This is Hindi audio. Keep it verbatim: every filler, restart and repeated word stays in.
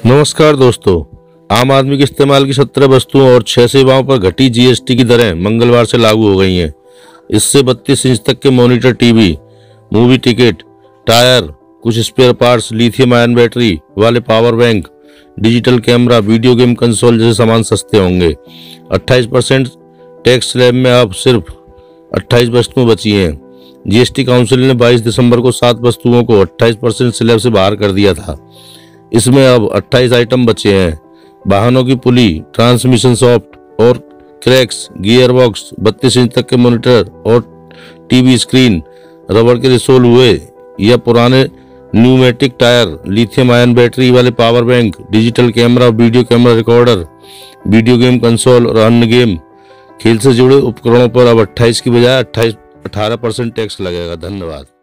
नमस्कार दोस्तों, आम आदमी के इस्तेमाल की सत्रह वस्तुओं और छह सेवाओं पर घटी जीएसटी की दरें मंगलवार से लागू हो गई हैं। इससे बत्तीस इंच तक के monitor, TV, movie ticket, tyre, कुछ spare parts, lithium ion battery वाले power bank, digital camera, video game console जैसे सामान सस्ते होंगे। अट्ठाईस परसेंट टैक्स स्लैब में अब सिर्फ अट्ठाईस वस्तुएं बची हैं। जीएसटी काउंसिल ने बाईस दिसंबर को सात वस्तुओं को अट्ठाईस परसेंट स्लैब से बाहर कर दिया था। इसमें अब अट्ठाईस आइटम बचे हैं। वाहनों की पुली, ट्रांसमिशन सॉफ्ट और क्रैक्स, गियर बॉक्स, बत्तीस इंच तक के मॉनिटर और टीवी स्क्रीन, रबड़ के रिसोल हुए या पुराने pneumatic tyre, lithium ion battery वाले power bank, digital camera, video camera recorder, video game console और अन्य गेम खेल से जुड़े उपकरणों पर अब अट्ठाईस की बजाय अट्ठाईस अठारह परसेंट टैक्स लगेगा। धन्यवाद।